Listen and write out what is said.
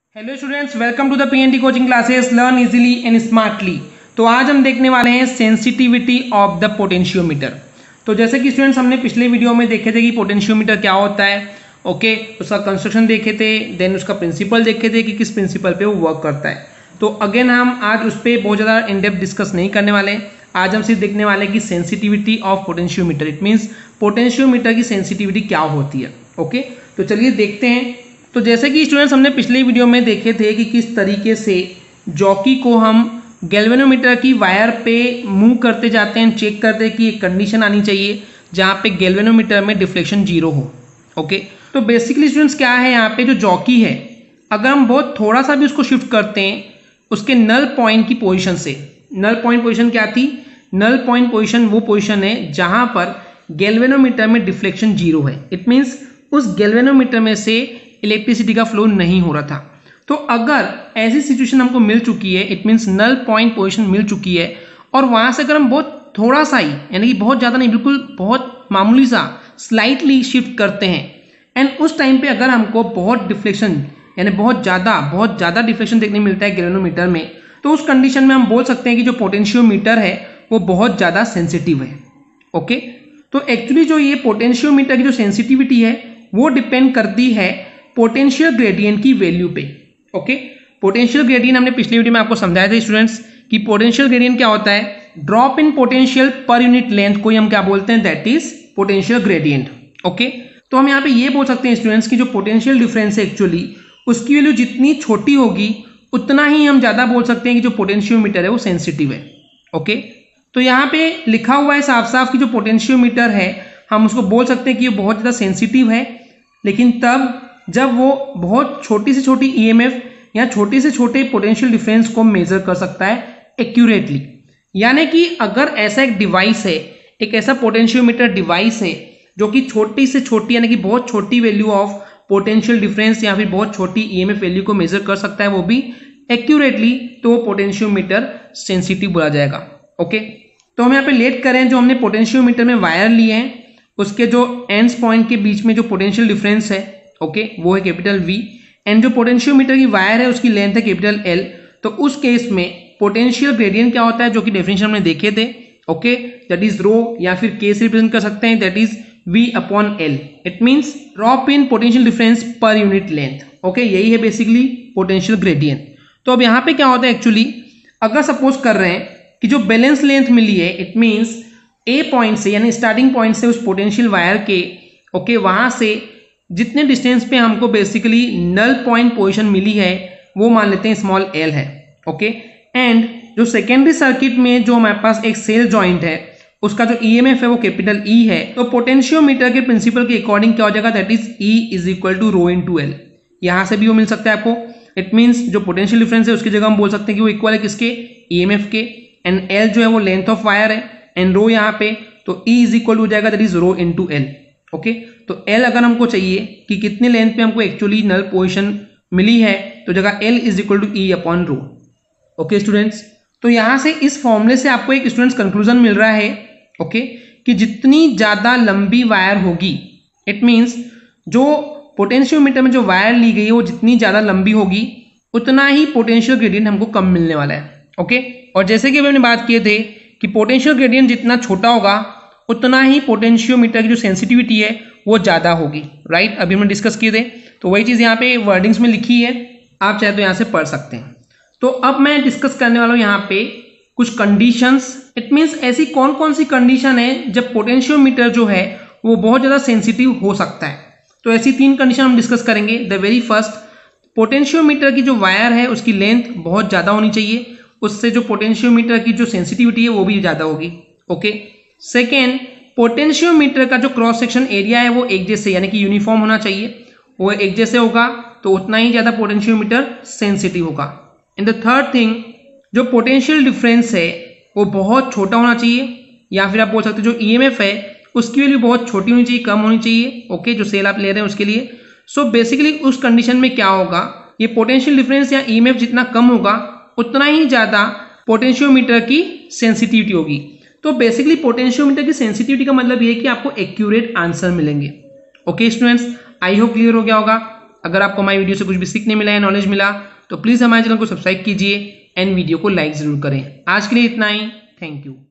Hello students, welcome to the PNT coaching classes learn easily and smartly. तो आज हम देखने वाले हैं सेंसिटिविटी ऑफ द पोटेंशियोमीटर। तो जैसे कि स्टूडेंट्स हमने पिछले वीडियो में देखे थे कि पोटेंशियोमीटर क्या होता है, ओके, उसका कंस्ट्रक्शन देखे थे, देन उसका प्रिंसिपल देखे थे कि किस प्रिंसिपल पे वो वर्क करता है। तो अगेन हम आज उस पर बहुत ज़्यादा इन डेप्थ डिस्कस नहीं करने वाले हैं। आज हम सिर्फ देखने वाले हैं कि sensitivity of potentiometer, it means potentiometer की सेंसिटिविटी क्या होती है। ओके, तो चलिए देखते हैं। तो जैसे कि स्टूडेंट्स हमने पिछले वीडियो में देखे थे कि किस तरीके से जॉकी को हम गैल्वेनोमीटर की वायर पे मूव करते जाते हैं, चेक करते हैं कि एक कंडीशन आनी चाहिए जहाँ पे गैल्वेनोमीटर में डिफ्लेक्शन 0 हो। ओके, तो बेसिकली स्टूडेंट्स क्या है, यहाँ पे जो जॉकी है अगर हम बहुत थोड़ा सा भी उसको शिफ्ट करते हैं उसके नल पॉइंट की पोजिशन से। नल पॉइंट पोजिशन क्या थी? नल पॉइंट पोजिशन वो पोजिशन है जहाँ पर गैल्वेनोमीटर में डिफ्लेक्शन 0 है। इट मीन्स उस गैल्वेनोमीटर में से इलेक्ट्रिसिटी का फ्लो नहीं हो रहा था। तो अगर ऐसी सिचुएशन हमको मिल चुकी है, it means null point position मिल चुकी है, और वहां से अगर हम बहुत थोड़ा सा ही, यानी कि बहुत ज़्यादा नहीं, बिल्कुल बहुत मामूली सा स्लाइटली शिफ्ट करते हैं, एंड उस टाइम पे अगर हमको बहुत डिफ्लेक्शन यानी बहुत ज़्यादा डिफ्लेक्शन देखने मिलता है गैल्वेनोमीटर में, तो उस कंडीशन में हम बोल सकते हैं कि जो पोटेंशियोमीटर है वो बहुत ज़्यादा सेंसिटिव है। ओके, तो एक्चुअली जो ये पोटेंशियोमीटर की जो सेंसिटिविटी है वो डिपेंड करती है पोटेंशियल ग्रेडियंट की वैल्यू पे। ओके, पोटेंशियल ग्रेडियंट हमने पिछले वीडियो में आपको समझाया था स्टूडेंट्स कि पोटेंशियल ग्रेडियंट क्या होता है, drop in potential per unit length को हम क्या बोलते हैं, that is potential gradient. Okay, तो हम यहाँ पे ये बोल सकते हैं स्टूडेंट्स की जो पोटेंशियल डिफरेंस है एक्चुअली उसकी वैल्यू जितनी छोटी होगी उतना ही हम ज्यादा बोल सकते हैं कि जो पोटेंशियोमीटर है वो सेंसिटिव है। ओके, तो यहाँ पे लिखा हुआ है साफ साफ कि जो पोटेंशियोमीटर है हम उसको बोल सकते हैं कि ये बहुत ज्यादा सेंसिटिव है, लेकिन तब जब वो बहुत छोटी से छोटी ईएमएफ या छोटे से छोटे पोटेंशियल डिफरेंस को मेजर कर सकता है एक्यूरेटली। यानी कि अगर ऐसा एक डिवाइस है, एक ऐसा पोटेंशियोमीटर डिवाइस है जो कि छोटी से छोटी यानी कि बहुत छोटी वैल्यू ऑफ पोटेंशियल डिफरेंस या फिर बहुत छोटी ईएमएफ वैल्यू को मेजर कर सकता है वो भी एक्यूरेटली, तो पोटेंशियोमीटर सेंसिटिव बोला जाएगा। ओके, तो हम यहाँ पे लेट करें, जो हमने पोटेंशियोमीटर में वायर लिए हैं उसके जो एंड्स पॉइंट के बीच में जो पोटेंशियल डिफरेंस है, ओके, वो है कैपिटल V, एंड जो पोटेंशियोमीटर की वायर है उसकी लेंथ है कैपिटल L। तो उस केस में पोटेंशियल ग्रेडियंट क्या होता है, जो कि डेफिनेशन हमने देखे थे, ओके, दैट इज रो, या फिर K से रिप्रेजेंट कर सकते हैं, that is V/L। It means drop in potential difference per unit length. Okay, यही है बेसिकली पोटेंशियल ग्रेडियंट। तो अब यहाँ पे क्या होता है एक्चुअली, अगर सपोज कर रहे हैं कि जो बैलेंस लेंथ मिली है, इट मीन्स A पॉइंट से यानी स्टार्टिंग पॉइंट से उस पोटेंशियल वायर के, ओके, वहां से जितने डिस्टेंस पे हमको बेसिकली नल पॉइंट पोजीशन मिली है वो मान लेते हैं स्मॉल l है। ओके, एंड जो सेकेंडरी सर्किट में जो हमारे पास एक सेल जॉइंट है उसका जो ईएमएफ है वो कैपिटल E है। तो पोटेंशियोमीटर के प्रिंसिपल के अकॉर्डिंग क्या हो जाएगा, that is E is equal to rho into L. यहाँ से भी वो मिल सकता है आपको। इट मीन्स जो पोटेंशियल डिफरेंस है उसकी जगह हम बोल सकते हैं कि वो इक्वल है किसके, ईएमएफ के, एंड L जो है वो लेंथ ऑफ वायर है, एंड रो यहाँ पे, तो E इज इक्वल हो जाएगा that is rho into L. Okay, तो L अगर हमको चाहिए कि कितने लेंथ पे हमको एक्चुअली नल पोजीशन मिली है, तो जगह L इज इक्वल टू E/रो। ओके स्टूडेंट्स, तो यहां से इस फॉर्मूले से आपको एक स्टूडेंट्स कंक्लूजन मिल रहा है, ओके, कि जितनी ज्यादा लंबी वायर होगी, इट मींस जो पोटेंशियोमीटर में जो वायर ली गई है वो जितनी ज्यादा लंबी होगी उतना ही पोटेंशियल ग्रेडियंट हमको कम मिलने वाला है। ओके, और जैसे कि हमने बात किए थे कि पोटेंशियल ग्रेडियंट जितना छोटा होगा उतना ही पोटेंशियोमीटर की जो सेंसिटिविटी है वो ज़्यादा होगी। राइट, अभी हमने डिस्कस किए थे, तो वही चीज़ यहाँ पे वर्डिंग्स में लिखी है, आप चाहे तो यहाँ से पढ़ सकते हैं। तो अब मैं डिस्कस करने वाला हूँ यहाँ पे कुछ कंडीशंस। इट मीन्स ऐसी कौन कौन सी कंडीशन है जब पोटेंशियोमीटर जो है वो बहुत ज़्यादा सेंसिटिव हो सकता है। तो ऐसी 3 कंडीशन हम डिस्कस करेंगे। द वेरी फर्स्ट, पोटेंशियोमीटर की जो वायर है उसकी लेंथ बहुत ज़्यादा होनी चाहिए, उससे जो पोटेंशियोमीटर की जो सेंसिटिविटी है वो भी ज़्यादा होगी। ओके, सेकेंड, पोटेंशियोमीटर का जो क्रॉस सेक्शन एरिया है वो एक जैसे यानी कि यूनिफॉर्म होना चाहिए, वो एक जैसे होगा तो उतना ही ज्यादा पोटेंशियोमीटर सेंसिटिव होगा। एंड द थर्ड थिंग, जो पोटेंशियल डिफरेंस है वो बहुत छोटा होना चाहिए, या फिर आप बोल सकते हो जो ईएमएफ है उसकी वैल्यू बहुत छोटी होनी चाहिए, कम होनी चाहिए। ओके, जो सेल आप ले रहे हैं उसके लिए। सो बेसिकली उस कंडीशन में क्या होगा, ये पोटेंशियल डिफरेंस या ईएमएफ जितना कम होगा उतना ही ज्यादा पोटेंशियोमीटर की सेंसिटिविटी होगी। तो बेसिकली पोटेंशियोमीटर की सेंसिटिविटी का मतलब ये है कि आपको एक्यूरेट आंसर मिलेंगे। Okay students, I hope clear हो गया होगा। अगर आपको हमारी वीडियो से कुछ भी सीखने मिला है, नॉलेज मिला, तो प्लीज़ हमारे चैनल को सब्सक्राइब कीजिए एंड वीडियो को लाइक ज़रूर करें। आज के लिए इतना ही। Thank you.